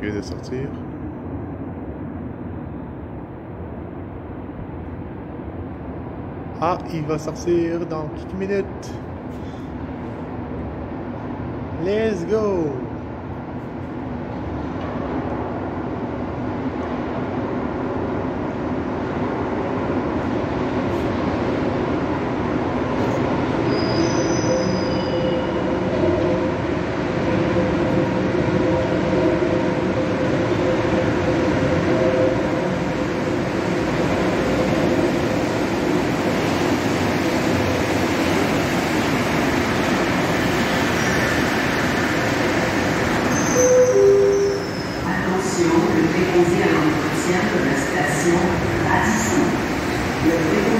qui vient de sortir. Ah, il va sortir dans quelques minutes. Let's go! Attention, le préposé à l'entretien de la station Radisson. Le